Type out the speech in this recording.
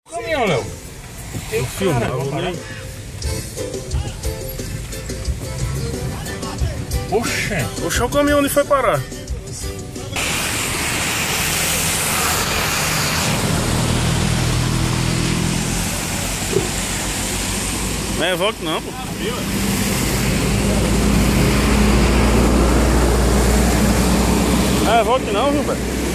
Caminhão, Léo. Eu filmava, né? Oxê. Oxe, o caminhão onde foi parar? Não é volta não, pô. Não é volta não, viu, velho?